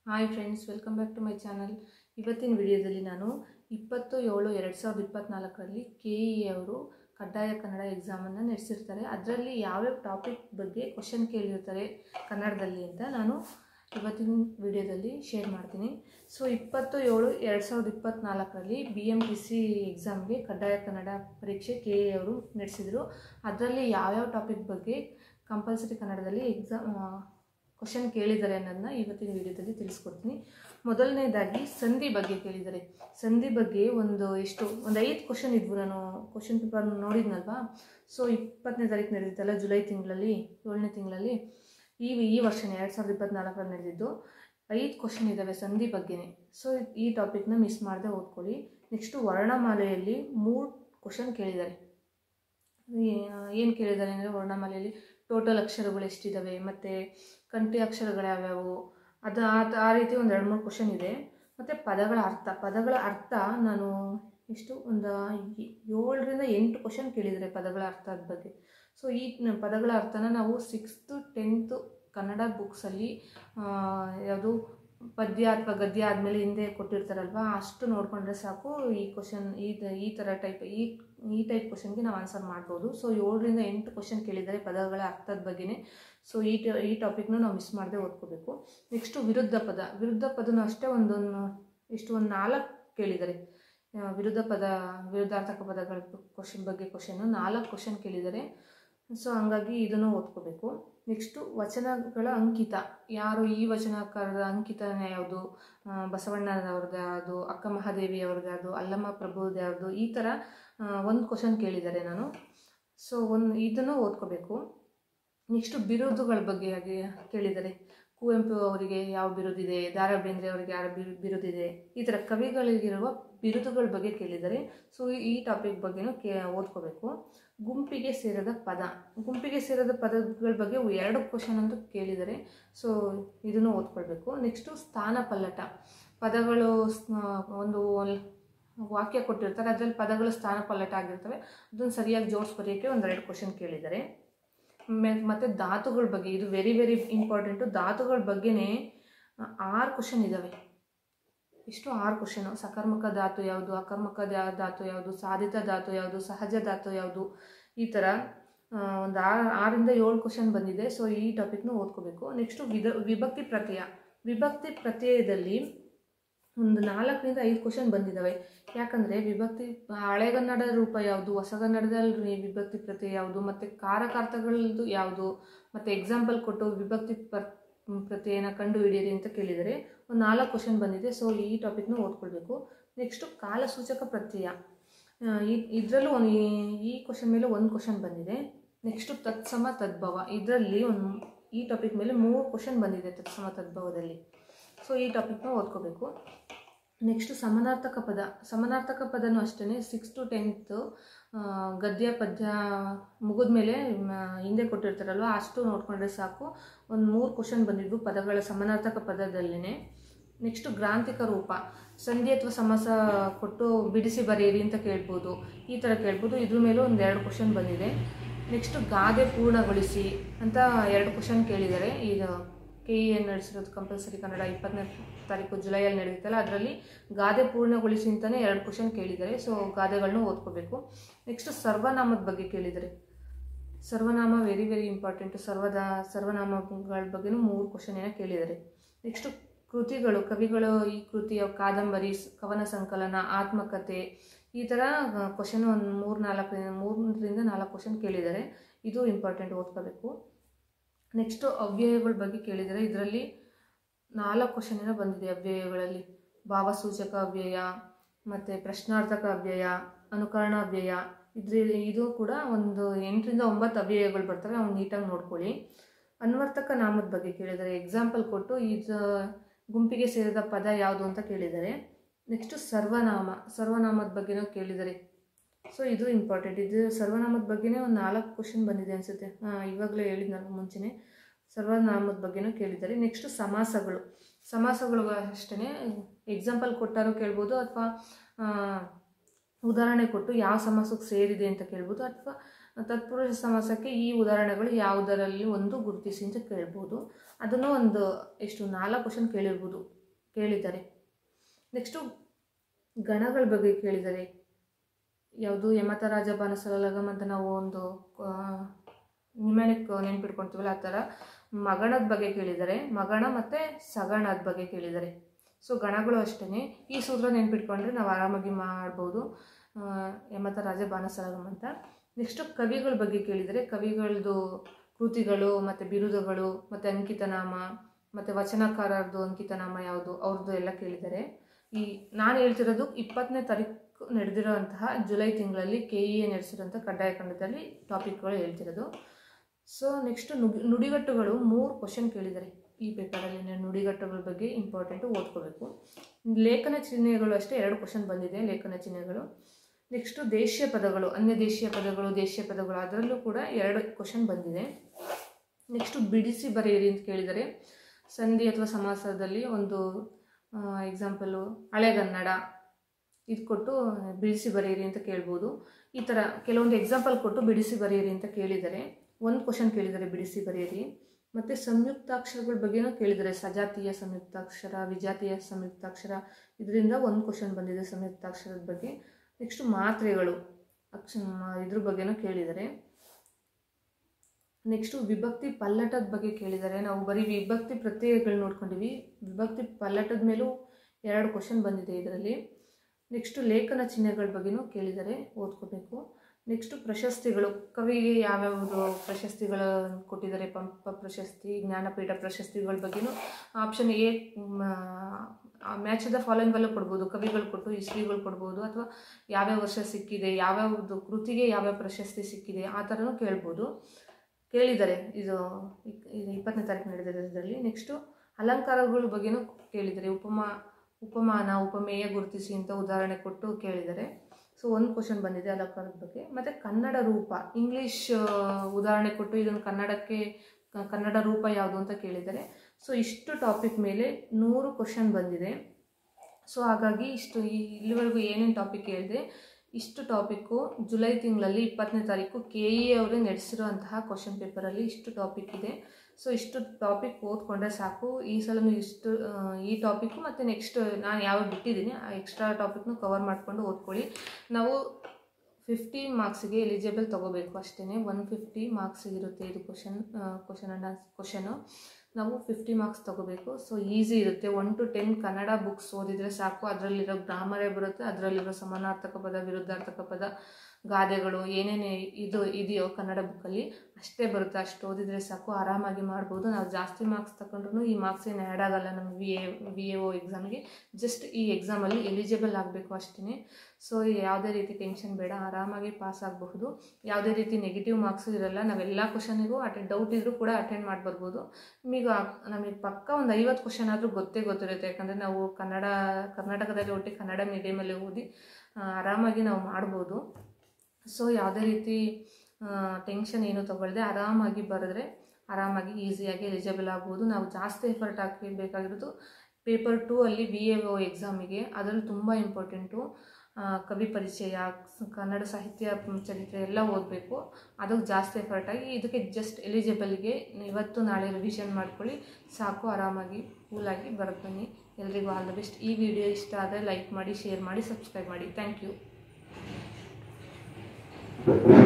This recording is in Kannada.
Hi friends, welcome back to my channel. ಇವತ್ತಿನ ವಿಡಿಯೋದಲ್ಲಿ ನಾನು 20/7/2024ರಲ್ಲಿ KE ಅವರು ಕಡ್ಡಾಯ ಕನ್ನಡ ಎಕ್ಸಾಮನ್ನು ನಡೆಸಿರ್ತಾರೆ. ಅದರಲ್ಲಿ ಯಾವ್ಯಾವ ಟಾಪಿಕ್ ಬಗ್ಗೆ ಕ್ವಶನ್ ಕೇಳಿರ್ತಾರೆ ಕನ್ನಡದಲ್ಲಿ ಅಂತ ನಾನು ಇವತ್ತಿನ ವಿಡಿಯೋದಲ್ಲಿ ಶೇರ್ ಮಾಡ್ತೀನಿ. ಸೊ 20/7/2024ರಲ್ಲಿ BMPC ಎಕ್ಸಾಮ್ಗೆ ಕಡ್ಡಾಯ ಕನ್ನಡ ಪರೀಕ್ಷೆ KE ಅವರು ನಡೆಸಿದರು. ಅದರಲ್ಲಿ ಯಾವ್ಯಾವ ಟಾಪಿಕ್ ಬಗ್ಗೆ ಕಂಪಲ್ಸರಿ ಕನ್ನಡದಲ್ಲಿ ಕ್ವಶನ್ ಕೇಳಿದ್ದಾರೆ ಅನ್ನೋದನ್ನ ಇವತ್ತಿನ ವಿಡಿಯೋದಲ್ಲಿ ತಿಳಿಸ್ಕೊಡ್ತೀನಿ. ಮೊದಲನೇದಾಗಿ ಸಂಧಿ ಬಗ್ಗೆ ಕೇಳಿದ್ದಾರೆ. ಸಂಧಿ ಬಗ್ಗೆ ಒಂದು 5 ಕ್ವಶನ್ ಇದ್ವು. ನಾನು ಕ್ವಶನ್ ಪೇಪರ್ ನೋಡಿದ್ನಲ್ವಾ. ಸೊ 20ನೇ ತಾರೀಕು ನಡೆದಿತ್ತಲ್ಲ, ಜುಲೈ ತಿಂಗಳಲ್ಲಿ, 7ನೇ ತಿಂಗಳಲ್ಲಿ, ಈ ವರ್ಷನೇ 2024ರಲ್ಲಿ ನಡೆದಿದ್ದು 5 ಕ್ವಶನ್ ಇದ್ದಾವೆ ಸಂಧಿ ಬಗ್ಗೆನೇ. ಸೊ ಈ ಟಾಪಿಕ್ನ ಮಿಸ್ ಮಾಡದೆ ಓದ್ಕೊಳ್ಳಿ. ನೆಕ್ಸ್ಟು ವರ್ಣಮಾಲೆಯಲ್ಲಿ 3 ಕ್ವಶನ್ ಕೇಳಿದ್ದಾರೆ. ಏನು ಕೇಳಿದ್ದಾರೆ ಅಂದರೆ, ವರ್ಣಮಾಲೆಯಲ್ಲಿ ಟೋಟಲ್ ಅಕ್ಷರಗಳು ಎಷ್ಟಿದ್ದಾವೆ, ಮತ್ತು ಕಂಠಿ ಅಕ್ಷರಗಳು ಯಾವ್ಯಾವು, ಆ ರೀತಿ ಒಂದು 2-3 ಕ್ವಶನ್ ಇದೆ. ಮತ್ತು ಪದಗಳ ಅರ್ಥ ನಾನು ಒಂದು 7-8 ಕ್ವಶನ್ ಕೇಳಿದರೆ ಪದಗಳ ಅರ್ಥದ ಬಗ್ಗೆ. ಸೊ ಈ ಪದಗಳ ಅರ್ಥನ ನಾವು 6th 10th ಕನ್ನಡ ಬುಕ್ಸಲ್ಲಿ ಯಾವುದು ಪದ್ಯ ಅಥವಾ ಗದ್ಯ ಆದಮೇಲೆ ಹಿಂದೆ ಕೊಟ್ಟಿರ್ತಾರಲ್ವ, ಅಷ್ಟು ನೋಡಿಕೊಂಡ್ರೆ ಸಾಕು. ಈ ಕ್ವಶನ್ ಈ ಥರ ಟೈಪ್ ಕ್ವಶನ್ಗೆ ನಾವು ಆನ್ಸರ್ ಮಾಡ್ಬೋದು. ಸೊ 7-8 ಕ್ವಶನ್ ಕೇಳಿದ್ದಾರೆ ಪದಗಳ ಅರ್ಥದ ಬಗ್ಗೆನೇ. ಸೊ ಈ ಟಾಪಿಕ್ನು ನಾವು ಮಿಸ್ ಮಾಡದೆ ಓದ್ಕೋಬೇಕು. ನೆಕ್ಸ್ಟು ವಿರುದ್ಧ ಪದನೂ ಅಷ್ಟೇ ಒಂದು 4 ಕೇಳಿದ್ದಾರೆ. ವಿರುದ್ಧಾರ್ಥಕ ಪದಗಳ ಕ್ವಶನ್ನು 4 ಕ್ವಶನ್ ಕೇಳಿದ್ದಾರೆ. ಸೊ ಹಂಗಾಗಿ ಇದನ್ನು ಓದ್ಕೋಬೇಕು. ನೆಕ್ಸ್ಟು ವಚನಗಳ ಅಂಕಿತ, ಯಾರು ಈ ವಚನಕಾರರ ಅಂಕಿತನ ಯಾವುದು, ಬಸವಣ್ಣನವ್ರದ್ದು ಯಾವುದು, ಅಕ್ಕ ಮಹಾದೇವಿ ಅವ್ರದ್ದು ಯಾವುದು, ಅಲ್ಲಮ್ಮ ಪ್ರಭುದು ಯಾವುದು, ಈ ಥರ ಒಂದು ಕ್ವಶನ್ ಕೇಳಿದ್ದಾರೆ ನಾನು. ಸೊ ಇದನ್ನು ಓದ್ಕೋಬೇಕು. ನೆಕ್ಸ್ಟು ಬಿರುದುಗಳ ಬಗ್ಗೆ ಕೇಳಿದ್ದಾರೆ. ಕುವೆಂಪು ಅವರಿಗೆ ಯಾವ ಬಿರುದಿದೆ, ದ ರಾ ಬೇಂದ್ರೆ ಅವರಿಗೆ ಯಾವ ಬಿರುದಿದೆ, ಈ ಥರ ಕವಿಗಳಿಗಿರುವ ಬಿರುದುಗಳ ಬಗ್ಗೆ ಕೇಳಿದ್ದಾರೆ. ಸೊ ಈ ಟಾಪಿಕ್ ಬಗ್ಗೆನೂ ಓದ್ಕೋಬೇಕು. ಗುಂಪಿಗೆ ಸೇರದ ಪದಗಳ ಬಗ್ಗೆ 2 ಕ್ವಶನ್ ಅಂತೂ ಕೇಳಿದ್ದಾರೆ. ಸೊ ಇದನ್ನು ಓದ್ಕೊಳ್ಬೇಕು. ನೆಕ್ಸ್ಟು ಸ್ಥಾನ ಪಲ್ಲಟ, ಪದಗಳು ಒಂದು ವಾಕ್ಯ ಕೊಟ್ಟಿರ್ತಾರೆ, ಅದರಲ್ಲಿ ಪದಗಳು ಸ್ಥಾನ ಪಲ್ಲಟ ಆಗಿರ್ತವೆ. ಅದನ್ನು ಸರಿಯಾಗಿ ಜೋಡಿಸಿ ಬರೆಯೋಕ್ಕೆ 2 ಕ್ವಶನ್ ಕೇಳಿದ್ದಾರೆ. ಮತ್ತು ಧಾತುಗಳ ಬಗ್ಗೆ, ಇದು ವೆರಿ ವೆರಿ ಇಂಪಾರ್ಟೆಂಟು. ಧಾತುಗಳ ಬಗ್ಗೆನೇ 6 ಕ್ವಶನ್ ಇದ್ದಾವೆ. 6 ಕ್ವಶನು. ಸಕರ್ಮಕ ಧಾತು ಯಾವುದು, ಅಕರ್ಮಕ ಧಾತು ಯಾವುದು, ಸಾಧಿತ ಧಾತು ಯಾವುದು, ಸಹಜ ಧಾತು ಯಾವುದು, ಈ ಥರ ಒಂದು 6-7 ಕ್ವಶನ್ ಬಂದಿದೆ. ಸೊ ಈ ಟಾಪಿಕ್ನ ಓದ್ಕೋಬೇಕು. ನೆಕ್ಸ್ಟು ವಿಭಕ್ತಿ ಪ್ರತ್ಯಯದಲ್ಲಿ ಒಂದು 4-5 ಕ್ವಶನ್ ಬಂದಿದ್ದಾವೆ. ಯಾಕಂದರೆ ಹಳೆಗನ್ನಡ ರೂಪ ಯಾವುದು, ಹೊಸಗನ್ನಡದಲ್ಲಿ ವಿಭಕ್ತಿ ಪ್ರತ್ಯಯ ಯಾವುದು, ಮತ್ತು ಕಾರಕಾರ್ಥಗಳದ್ದು ಯಾವುದು, ಮತ್ತು ಎಕ್ಸಾಂಪಲ್ ಕೊಟ್ಟು ವಿಭಕ್ತಿ ಪ್ರತ್ಯಯನ ಕಂಡು ಹಿಡಿಯಿರಿ ಅಂತ ಕೇಳಿದರೆ ಒಂದು 4 ಕ್ವಶನ್ ಬಂದಿದೆ. ಸೊ ಈ ಟಾಪಿಕ್ನ ಓದ್ಕೊಳ್ಬೇಕು. ನೆಕ್ಸ್ಟು ಕಾಲಸೂಚಕ ಪ್ರತ್ಯಯ, ಇದರಲ್ಲೂ ಈ ಕ್ವಶನ್ ಮೇಲೆ 1 ಕ್ವಶನ್ ಬಂದಿದೆ. ನೆಕ್ಸ್ಟು ತತ್ಸಮ ತದ್ಭವ, ಇದರಲ್ಲಿ ಈ ಟಾಪಿಕ್ ಮೇಲೆ 3 ಕ್ವಶನ್ ಬಂದಿದೆ ತತ್ಸಮ ತದ್ಭವದಲ್ಲಿ. ಸೊ ಈ ಟಾಪಿಕ್ನ ಓದ್ಕೋಬೇಕು. ನೆಕ್ಸ್ಟು ಸಮಾನಾರ್ಥಕ ಪದನೂ ಅಷ್ಟೇ 6th to 10th ಗದ್ಯ ಪದ್ಯ ಮುಗಿದ ಮೇಲೆ ಹಿಂದೆ ಕೊಟ್ಟಿರ್ತಾರಲ್ವ, ಅಷ್ಟು ನೋಡಿಕೊಂಡ್ರೆ ಸಾಕು. ಒಂದು 3 ಕ್ವಶನ್ ಬಂದಿದ್ವು ಪದಗಳ ಸಮಾನಾರ್ಥಕ ಪದದಲ್ಲೇ. ನೆಕ್ಸ್ಟು ಗ್ರಾಂಥಿಕ ರೂಪ, ಸಂಧಿ ಅಥವಾ ಸಮಾಸ ಕೊಟ್ಟು ಬಿಡಿಸಿ ಬರೆಯಿರಿ ಅಂತ ಕೇಳ್ಬೋದು, ಈ ಥರ ಕೇಳ್ಬೋದು. ಇದ್ರ ಮೇಲೂ 2 ಕ್ವಶನ್ ಬಂದಿದೆ. ನೆಕ್ಸ್ಟು ಗಾದೆ ಪೂರ್ಣಗೊಳಿಸಿ ಅಂತ 2 ಕ್ವಶನ್ ಕೇಳಿದ್ದಾರೆ. ಈಗ KE ನಡೆಸಿರೋದು ಕಂಪಲ್ಸರಿ ಕನ್ನಡ 20ನೇ ತಾರೀಕು ಜುಲೈಯಲ್ಲಿ ನಡೆಯುತ್ತಲ್ಲ, ಅದರಲ್ಲಿ ಗಾದೆ ಪೂರ್ಣಗೊಳಿಸಿ ಅಂತಲೇ 2 ಕ್ವಶನ್ ಕೇಳಿದ್ದಾರೆ. ಸೊ ಗಾದೆಗಳನ್ನೂ ಓದ್ಕೋಬೇಕು. ನೆಕ್ಸ್ಟು ಸರ್ವನಾಮದ ಬಗ್ಗೆ ಕೇಳಿದ್ದಾರೆ. ಸರ್ವನಾಮ ವೆರಿ ವೆರಿ ಇಂಪಾರ್ಟೆಂಟು. ಸರ್ವನಾಮಗಳ ಬಗ್ಗೆನೂ 3 ಕ್ವಶನ್ ಏನೋ ಕೇಳಿದ್ದಾರೆ. ನೆಕ್ಸ್ಟು ಕೃತಿಗಳು, ಕವಿಗಳು ಈ ಕೃತಿಯ ಕಾದಂಬರಿ, ಕವನ ಸಂಕಲನ, ಆತ್ಮಕಥೆ, ಈ ಥರ ಕ್ವಶನ್ ಒಂದು 3-4 ಕ್ವಶನ್ ಕೇಳಿದ್ದಾರೆ. ಇದು ಇಂಪಾರ್ಟೆಂಟ್, ಓದ್ಕೋಬೇಕು. ನೆಕ್ಸ್ಟು ಅವ್ಯಯಗಳ ಬಗ್ಗೆ ಕೇಳಿದರೆ ಇದರಲ್ಲಿ 4 ಕ್ವಶನ್ ಏನೋ ಬಂದಿದೆ. ಅವ್ಯಯಗಳಲ್ಲಿ ಭಾವಸೂಚಕ ಅವ್ಯಯ, ಮತ್ತು ಪ್ರಶ್ನಾರ್ಥಕ ಅವ್ಯಯ, ಅನುಕರಣ ಅವ್ಯಯ, ಇದು ಕೂಡ ಒಂದು 8-9 ಅವ್ಯಯಗಳು ಬರ್ತವೆ. ಅವ್ನು ನೀಟಾಗಿ ನೋಡ್ಕೊಳ್ಳಿ. ಅನ್ವರ್ತಕ ನಾಮದ ಬಗ್ಗೆ ಕೇಳಿದ್ದಾರೆ. ಎಕ್ಸಾಂಪಲ್ ಕೊಟ್ಟು ಇದು ಗುಂಪಿಗೆ ಸೇರಿದ ಪದ ಯಾವುದು ಅಂತ ಕೇಳಿದ್ದಾರೆ. ನೆಕ್ಸ್ಟು ಸರ್ವನಾಮದ ಬಗ್ಗೆನೂ ಕೇಳಿದ್ದಾರೆ. ಸೊ ಇದು ಇಂಪಾರ್ಟೆಂಟ್. ಇದು ಸರ್ವನಾಮದ ಬಗ್ಗೆನೇ ಒಂದು 4 ಕ್ವಶನ್ ಬಂದಿದೆ ಅನಿಸುತ್ತೆ. ಇವಾಗಲೇ ಹೇಳಿದ್ನಲ್ಲ ಮುಂಚೆನೇ. ಸರ್ವನಾಮದ ಬಗ್ಗೆನೂ ಕೇಳಿದ್ದಾರೆ. ನೆಕ್ಸ್ಟು ಸಮಾಸಗಳು ಅಷ್ಟೇ ಎಕ್ಸಾಂಪಲ್ ಕೊಟ್ಟಾರು ಕೇಳ್ಬೋದು, ಅಥವಾ ಉದಾಹರಣೆ ಕೊಟ್ಟು ಯಾವ ಸಮಾಸಕ್ಕೆ ಸೇರಿದೆ ಅಂತ ಕೇಳ್ಬೋದು, ಅಥವಾ ತತ್ಪುರುಷ ಸಮಾಸಕ್ಕೆ ಈ ಉದಾಹರಣೆಗಳು ಯಾವುದರಲ್ಲಿ ಒಂದು ಗುರುತಿಸಿ ಅಂತ ಕೇಳ್ಬೋದು. ಅದನ್ನು ಒಂದು ಎಷ್ಟು 4 ಕ್ವಶನ್ ಕೇಳಿದ್ದಾರೆ. ನೆಕ್ಸ್ಟು ಗಣಗಳ ಬಗ್ಗೆ ಕೇಳಿದ್ದಾರೆ. ಯಾವುದು ಯಮತರಾಜ ಬಾನಸಲಗಂ ಅಂತ ನಾವು ಒಂದು ನಿಮ್ಯಾನಿಕ್ ನೆನ್ಪಿಟ್ಕೊಳ್ತೀವಲ್ಲ, ಆ ಥರ ಮಗಣದ ಬಗ್ಗೆ ಕೇಳಿದ್ದಾರೆ, ಮಗಣ ಮತ್ತು ಸಗಣದ ಬಗ್ಗೆ ಕೇಳಿದ್ದಾರೆ. ಸೊ ಗಣಗಳು ಅಷ್ಟೇ, ಈ ಸೂತ್ರ ನೆನ್ಪಿಟ್ಕೊಂಡ್ರೆ ನಾವು ಆರಾಮಾಗಿ ಮಾಡ್ಬೋದು, ಯಮತರಾಜ ಬಾನಸಲಗಂ ಅಂತ. ನೆಕ್ಸ್ಟು ಕವಿಗಳ ಬಗ್ಗೆ ಕೇಳಿದರೆ, ಕವಿಗಳದ್ದು ಕೃತಿಗಳು ಮತ್ತು ಬಿರುದುಗಳು ಮತ್ತು ಅಂಕಿತನಾಮ ಮತ್ತು ವಚನಕಾರರದ್ದು ಅಂಕಿತನಾಮ ಯಾವುದು ಅವ್ರದ್ದು ಎಲ್ಲ ಕೇಳಿದ್ದಾರೆ. ನಾನು ಹೇಳ್ತಿರೋದು 20ನೇ ತಾರೀಕು ನಡೆದಿರೋಂತಹ ಜುಲೈ ತಿಂಗಳಲ್ಲಿ KEA ನಡೆಸಿರೋಂಥ ಕಡ್ಡಾಯ ಕನ್ನಡದಲ್ಲಿ ಟಾಪಿಕ್ಗಳು ಹೇಳ್ತಿರೋದು. ಸೊ ನೆಕ್ಸ್ಟ್ ನುಡಿಗಟ್ಟುಗಳು 3 ಕ್ವಶನ್ ಕೇಳಿದ್ದಾರೆ ಈ ಪೇಪರಲ್ಲಿ. ನುಡಿಗಟ್ಟುಗಳ ಬಗ್ಗೆ ಇಂಪಾರ್ಟೆಂಟು, ಓದ್ಕೋಬೇಕು. ಲೇಖನ ಚಿಹ್ನೆಗಳು ಅಷ್ಟೇ 2 ಕ್ವಶನ್ ಬಂದಿದೆ, ಲೇಖನ ಚಿಹ್ನೆಗಳು. ನೆಕ್ಸ್ಟು ದೇಶೀಯ ಪದಗಳು, ಅನ್ಯ ದೇಶೀಯ ಪದಗಳು, ದೇಶೀಯ ಪದಗಳು, ಅದರಲ್ಲೂ ಕೂಡ 2 ಕ್ವಶನ್ ಬಂದಿದೆ. ನೆಕ್ಸ್ಟು ಬಿಡಿಸಿ ಬರೆಯಿರಿ ಅಂತ ಕೇಳಿದರೆ, ಸಂಧಿ ಅಥವಾ ಸಮಾಸದಲ್ಲಿ ಒಂದು ಎಕ್ಸಾಂಪಲು ಹಳೆಗನ್ನಡ ಇದು ಕೊಟ್ಟು ಬಿಡಿಸಿ ಬರೆಯಿರಿ ಅಂತ ಕೇಳ್ಬೋದು. ಈ ಥರ ಕೆಲವೊಂದು ಎಕ್ಸಾಂಪಲ್ ಕೊಟ್ಟು ಬಿಡಿಸಿ ಬರೆಯಿರಿ ಅಂತ ಕೇಳಿದರೆ 1 ಕ್ವಶನ್ ಕೇಳಿದ್ದಾರೆ ಬಿಡಿಸಿ ಬರೆಯಿರಿ. ಮತ್ತು ಸಂಯುಕ್ತಾಕ್ಷರಗಳ ಬಗ್ಗೆನೂ ಕೇಳಿದ್ದಾರೆ, ಸಜಾತೀಯ ಸಂಯುಕ್ತಾಕ್ಷರ, ವಿಜಾತೀಯ ಸಂಯುಕ್ತಾಕ್ಷರ, ಇದರಿಂದ 1 ಕ್ವಶನ್ ಬಂದಿದೆ ಸಂಯುಕ್ತಾಕ್ಷರದ ಬಗ್ಗೆ. ನೆಕ್ಸ್ಟು ಮಾತ್ರೆಗಳು ಇದ್ರ ಬಗ್ಗೆನೂ ಕೇಳಿದ್ದಾರೆ. ನೆಕ್ಸ್ಟು ವಿಭಕ್ತಿ ಪಲ್ಲಟದ ಬಗ್ಗೆ ಕೇಳಿದ್ದಾರೆ. ನಾವು ಬರೀ ವಿಭಕ್ತಿ ಪ್ರತ್ಯಯಗಳು ನೋಡ್ಕೊಂಡಿವಿ, ವಿಭಕ್ತಿ ಪಲ್ಲಟದ ಮೇಲೂ 2 ಕ್ವಶನ್ ಬಂದಿದೆ ಇದರಲ್ಲಿ. ನೆಕ್ಸ್ಟು ಲೇಖನ ಚಿಹ್ನೆಗಳ ಬಗ್ಗೆನೂ ಕೇಳಿದ್ದಾರೆ, ಓದ್ಕೋಬೇಕು. ನೆಕ್ಸ್ಟು ಪ್ರಶಸ್ತಿಗಳು, ಕವಿಗೆ ಯಾವ್ಯಾವುದು ಪ್ರಶಸ್ತಿಗಳು ಕೊಟ್ಟಿದ್ದಾರೆ, ಪಂಪ ಪ್ರಶಸ್ತಿ, ಜ್ಞಾನಪೀಠ ಪ್ರಶಸ್ತಿಗಳ ಬಗ್ಗೆನೂ option A match the following ಅಲ್ಲೂ ಕೊಡ್ಬೋದು, ಕವಿಗಳು ಕೊಟ್ಟು ಇಸ್ವಿಗಳು ಕೊಡ್ಬೋದು, ಅಥವಾ ಯಾವ್ಯಾವ ವರ್ಷ ಸಿಕ್ಕಿದೆ, ಯಾವ್ಯಾವುದು ಕೃತಿಗೆ ಯಾವ್ಯಾವ ಪ್ರಶಸ್ತಿ ಸಿಕ್ಕಿದೆ, ಆ ಥರನೂ ಕೇಳಿದ್ದಾರೆ. ಇದು 20ನೇ ತಾರೀಕು ನಡೆದಿರೋದ್ರಲ್ಲಿ. ನೆಕ್ಸ್ಟು ಅಲಂಕಾರಗಳ ಬಗ್ಗೆನೂ ಕೇಳಿದ್ದಾರೆ, ಉಪಮಾನ, ಉಪಮೇಯ ಗುರುತಿಸಿ ಅಂತ ಉದಾಹರಣೆ ಕೊಟ್ಟು ಕೇಳಿದ್ದಾರೆ. ಸೊ 1 ಕ್ವಶನ್ ಬಂದಿದೆ ಅಲಂಕಾರದ ಬಗ್ಗೆ. ಮತ್ತು ಕನ್ನಡ ರೂಪ, ಇಂಗ್ಲೀಷ್ ಉದಾಹರಣೆ ಕೊಟ್ಟು ಇದನ್ನು ಕನ್ನಡ ರೂಪ ಯಾವುದು ಅಂತ ಕೇಳಿದ್ದಾರೆ. ಸೊ ಇಷ್ಟು ಟಾಪಿಕ್ ಮೇಲೆ 100 ಕ್ವಶನ್ ಬಂದಿದೆ. ಸೊ ಹಾಗಾಗಿ ಇಲ್ಲಿವರೆಗೂ ಏನೇನು ಟಾಪಿಕ್ ಹೇಳಿದೆ, ಇಷ್ಟು ಟಾಪಿಕ್ಕು ಜುಲೈ ತಿಂಗಳಲ್ಲಿ 20ನೇ ತಾರೀಕು KEA ಅವರೇ ನಡೆಸಿರುವಂತಹ ಕ್ವಶನ್ ಪೇಪರಲ್ಲಿ ಇಷ್ಟು ಟಾಪಿಕ್ ಇದೆ. ಸೊ ಇಷ್ಟು ಟಾಪಿಕ್ ಓದ್ಕೊಂಡ್ರೆ ಸಾಕು. ಈ ಸಲನೂ ಈ ಟಾಪಿಕ್ಕು ಮತ್ತು ನೆಕ್ಸ್ಟ್ ನಾನು ಯಾವಾಗ ಬಿಟ್ಟಿದ್ದೀನಿ ಆ ಎಕ್ಸ್ಟ್ರಾ ಟಾಪಿಕ್ನು ಕವರ್ ಮಾಡಿಕೊಂಡು ಓದ್ಕೊಳ್ಳಿ. ನಾವು 50 ಮಾರ್ಕ್ಸಿಗೆ ಎಲಿಜಿಬಲ್ ತೊಗೋಬೇಕು ಅಷ್ಟೇ. 150 ಮಾರ್ಕ್ಸಿಗಿರುತ್ತೆ ಇದು ಕ್ವಶನು. ನಾವು 50 ಮಾರ್ಕ್ಸ್ ತೊಗೋಬೇಕು. ಸೊ ಈಸಿ ಇರುತ್ತೆ. 1 to 10 ಕನ್ನಡ ಬುಕ್ಸ್ ಓದಿದರೆ ಸಾಕು. ಅದರಲ್ಲಿರೋ ಗ್ರಾಮರೇ ಬರುತ್ತೆ, ಅದರಲ್ಲಿರೋ ಸಮಾನಾರ್ಥಕ ಪದ, ವಿರುದ್ಧಾರ್ಥಕ ಪದ, ಗಾದೆಗಳು ಏನೇನು ಇದೆಯೋ ಕನ್ನಡ ಬುಕ್ಕಲ್ಲಿ ಅಷ್ಟೇ ಬರುತ್ತೆ. ಅಷ್ಟು ಓದಿದರೆ ಸಾಕು, ಆರಾಮಾಗಿ ಮಾಡ್ಬೋದು. ನಾವು ಜಾಸ್ತಿ ಮಾರ್ಕ್ಸ್ ತಗೊಂಡ್ರೂ ಈ ಮಾರ್ಕ್ಸ್ ಏನು ಆ್ಯಡ್ ಆಗೋಲ್ಲ ನಮ್ಮ VAO ಎಕ್ಸಾಮ್ಗೆ. ಜಸ್ಟ್ ಈ ಎಕ್ಸಾಮಲ್ಲಿ ಎಲಿಜಿಬಲ್ ಆಗಬೇಕು ಅಷ್ಟೇ. ಸೊ ಯಾವುದೇ ರೀತಿ ಟೆನ್ಷನ್ ಬೇಡ, ಆರಾಮಾಗಿ ಪಾಸ್ ಆಗಬಹುದು. ಯಾವುದೇ ರೀತಿ ನೆಗೆಟಿವ್ ಮಾರ್ಕ್ಸು ಇರೋಲ್ಲ. ನಾವೆಲ್ಲ ಕ್ವಶನಿಗೂ ಡೌಟ್ ಇದ್ದರೂ ಕೂಡ ಅಟೆಂಡ್ ಮಾಡಿ ಬರ್ಬೋದು. ನಮಗೆ ಪಕ್ಕ ಒಂದು 50 ಕ್ವಶನ್ ಆದರೂ ಗೊತ್ತಿರುತ್ತೆ. ಯಾಕಂದರೆ ನಾವು ಕರ್ನಾಟಕದಲ್ಲಿ ಒಟ್ಟು ಕನ್ನಡ ಮೀಡಿಯಮಲ್ಲಿ ಓದಿ ಆರಾಮಾಗಿ ನಾವು ಮಾಡ್ಬೋದು. ಸೊ ಯಾವುದೇ ರೀತಿ ಟೆನ್ಷನ್ ಏನು ತೊಗೊಳ್ದೆ ಆರಾಮಾಗಿ ಬರೆದ್ರೆ ಆರಾಮಾಗಿ ಈಸಿಯಾಗಿ ಎಲಿಜಿಬಲ್ ಆಗ್ಬೋದು. ನಾವು ಜಾಸ್ತಿ ಎಫರ್ಟ್ ಹಾಕಬೇಕಾಗಿರೋದು ಪೇಪರ್ 2 ಅಲ್ಲಿ VAO ಎಕ್ಸಾಮಿಗೆ. ಅದರಲ್ಲಿ ತುಂಬ ಇಂಪಾರ್ಟೆಂಟು. ಕವಿ ಪರಿಚಯ, ಕನ್ನಡ ಸಾಹಿತ್ಯ ಚರಿತ್ರೆ ಎಲ್ಲ ಓದಬೇಕು. ಅದಕ್ಕೆ ಜಾಸ್ತಿ ಎಫರ್ಟ್ ಆಗಿ ಇದಕ್ಕೆ ಜಸ್ಟ್ ಎಲಿಜಿಬಲ್ಗೆ ಇವತ್ತು ನಾಳೆ ರಿವಿಷನ್ ಮಾಡ್ಕೊಳ್ಳಿ ಸಾಕು. ಆರಾಮಾಗಿ ಕೂಲಾಗಿ ಬರೆದು ಬನ್ನಿ. ಎಲ್ರಿಗೂ ಆಲ್ ದ ಬೆಸ್ಟ್. ಈ ವಿಡಿಯೋ ಇಷ್ಟ ಆದರೆ ಲೈಕ್ ಮಾಡಿ, ಶೇರ್ ಮಾಡಿ, ಸಬ್ಸ್ಕ್ರೈಬ್ ಮಾಡಿ. Thank you.